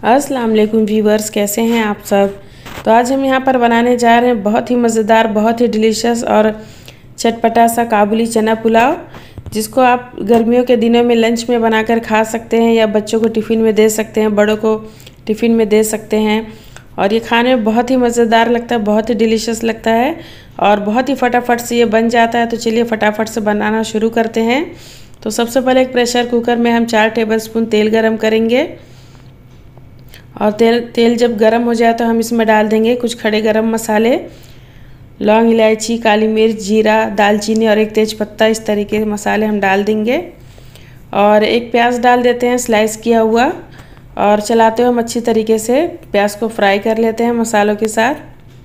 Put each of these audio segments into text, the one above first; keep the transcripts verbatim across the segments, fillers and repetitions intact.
अस्सलाम वालेकुम व्यूवर्स, कैसे हैं आप सब। तो आज हम यहाँ पर बनाने जा रहे हैं बहुत ही मज़ेदार, बहुत ही डिलीशियस और चटपटा सा काबुली चना पुलाव, जिसको आप गर्मियों के दिनों में लंच में बनाकर खा सकते हैं या बच्चों को टिफ़िन में दे सकते हैं, बड़ों को टिफ़िन में दे सकते हैं। और ये खाने में बहुत ही मज़ेदार लगता है, बहुत ही डिलीशियस लगता है और बहुत ही फटाफट से ये बन जाता है। तो चलिए फटाफट से बनाना शुरू करते हैं। तो सबसे पहले एक प्रेशर कुकर में हम चार टेबलस्पून तेल गरम करेंगे और तेल तेल जब गरम हो जाए तो हम इसमें डाल देंगे कुछ खड़े गरम मसाले, लौंग, इलायची, काली मिर्च, जीरा, दालचीनी और एक तेज पत्ता। इस तरीके के मसाले हम डाल देंगे और एक प्याज डाल देते हैं स्लाइस किया हुआ और चलाते हुए हम अच्छी तरीके से प्याज को फ्राई कर लेते हैं मसालों के साथ।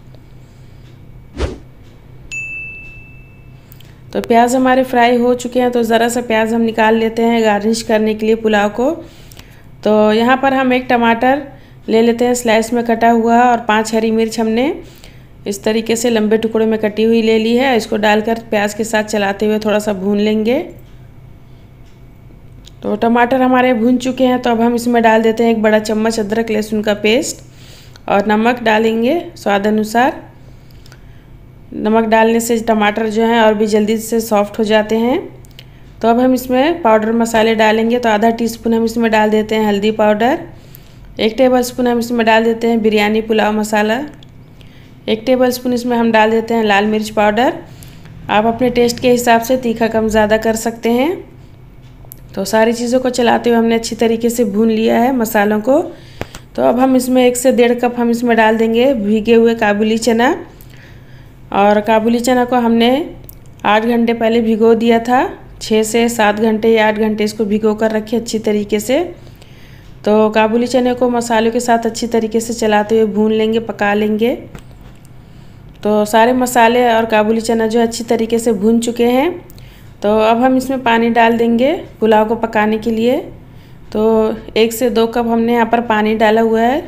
तो प्याज हमारे फ्राई हो चुके हैं, तो ज़रा सा प्याज हम निकाल लेते हैं गार्निश करने के लिए पुलाव को। तो यहाँ पर हम एक टमाटर ले लेते हैं स्लाइस में कटा हुआ और पांच हरी मिर्च हमने इस तरीके से लंबे टुकड़ों में कटी हुई ले ली है। इसको डालकर प्याज के साथ चलाते हुए थोड़ा सा भून लेंगे। तो टमाटर हमारे भून चुके हैं, तो अब हम इसमें डाल देते हैं एक बड़ा चम्मच अदरक लहसुन का पेस्ट और नमक डालेंगे स्वाद अनुसार। नमक डालने से टमाटर जो हैं और भी जल्दी से सॉफ्ट हो जाते हैं। तो अब हम इसमें पाउडर मसाले डालेंगे। तो आधा टीस्पून हम इसमें डाल देते हैं हल्दी पाउडर, एक टेबलस्पून हम इसमें डाल देते हैं बिरयानी पुलाव मसाला, एक टेबलस्पून इसमें हम डाल देते हैं लाल मिर्च पाउडर। आप अपने टेस्ट के हिसाब से तीखा कम ज़्यादा कर सकते हैं। तो सारी चीज़ों को चलाते हुए हमने अच्छी तरीके से भून लिया है मसालों को। तो अब हम इसमें एक से डेढ़ कप हम इसमें डाल देंगे भीगे हुए काबुली चना। और काबुली चना को हमने आठ घंटे पहले भिगो दिया था, छः से सात घंटे या आठ घंटे इसको भिगो कर रखिए अच्छी तरीके से। तो काबुली चने को मसालों के साथ अच्छी तरीके से चलाते हुए भून लेंगे, पका लेंगे। तो सारे मसाले और काबुली चना जो अच्छी तरीके से भून चुके हैं, तो अब हम इसमें पानी डाल देंगे पुलाव को पकाने के लिए। तो एक से दो कप हमने यहाँ पर पानी डाला हुआ है।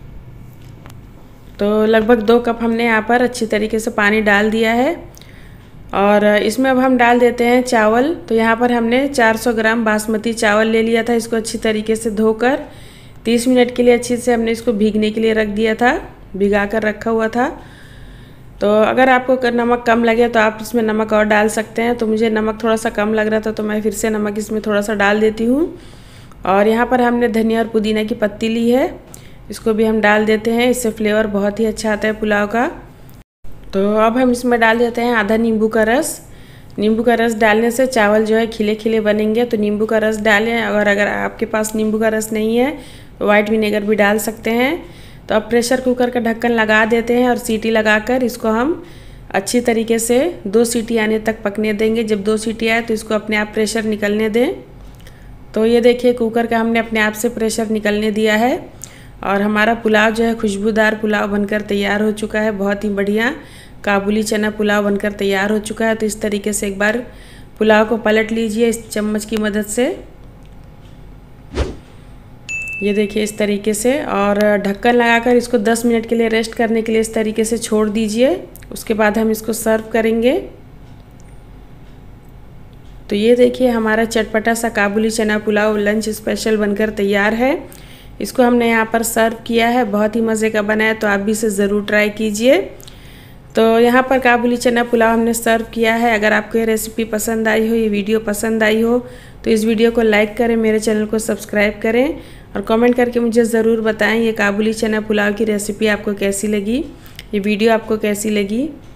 तो लगभग दो कप हमने यहाँ पर अच्छी तरीके से पानी डाल दिया है और इसमें अब हम डाल देते हैं चावल। तो यहाँ पर हमने चार सौ ग्राम बासमती चावल ले लिया था। इसको अच्छी तरीके से धोकर तीस मिनट के लिए अच्छी से हमने इसको भीगने के लिए रख दिया था, भिगा कर रखा हुआ था। तो अगर आपको नमक कम लगे तो आप इसमें नमक और डाल सकते हैं। तो मुझे नमक थोड़ा सा कम लग रहा था, तो मैं फिर से नमक इसमें थोड़ा सा डाल देती हूँ। और यहाँ पर हमने धनिया और पुदीना की पत्ती ली है, इसको भी हम डाल देते हैं। इससे फ्लेवर बहुत ही अच्छा आता है पुलाव का। तो अब हम इसमें डाल देते हैं आधा नींबू का रस। नींबू का रस डालने से चावल जो है खिले खिले बनेंगे, तो नींबू का रस डालें। और अगर आपके पास नींबू का रस नहीं है तो वाइट विनेगर भी डाल सकते हैं। तो अब प्रेशर कुकर का ढक्कन लगा देते हैं और सीटी लगाकर इसको हम अच्छी तरीके से दो सीटी आने तक पकने देंगे। जब दो सीटी आए तो इसको अपने आप प्रेशर निकलने दें। तो ये देखिए कुकर का हमने अपने आप से प्रेशर निकलने दिया है और हमारा पुलाव जो है खुशबूदार पुलाव बनकर तैयार हो चुका है। बहुत ही बढ़िया काबुली चना पुलाव बनकर तैयार हो चुका है। तो इस तरीके से एक बार पुलाव को पलट लीजिए इस चम्मच की मदद से। ये देखिए इस तरीके से, और ढक्कन लगाकर इसको दस मिनट के लिए रेस्ट करने के लिए इस तरीके से छोड़ दीजिए। उसके बाद हम इसको सर्व करेंगे। तो ये देखिए हमारा चटपटा सा काबुली चना पुलाव लंच स्पेशल बनकर तैयार है। इसको हमने यहाँ पर सर्व किया है, बहुत ही मज़े का बना है। तो आप भी इसे ज़रूर ट्राई कीजिए। तो यहाँ पर काबुली चना पुलाव हमने सर्व किया है। अगर आपको ये रेसिपी पसंद आई हो, ये वीडियो पसंद आई हो, तो इस वीडियो को लाइक करें, मेरे चैनल को सब्सक्राइब करें और कमेंट करके मुझे ज़रूर बताएं ये काबुली चना पुलाव की रेसिपी आपको कैसी लगी, ये वीडियो आपको कैसी लगी।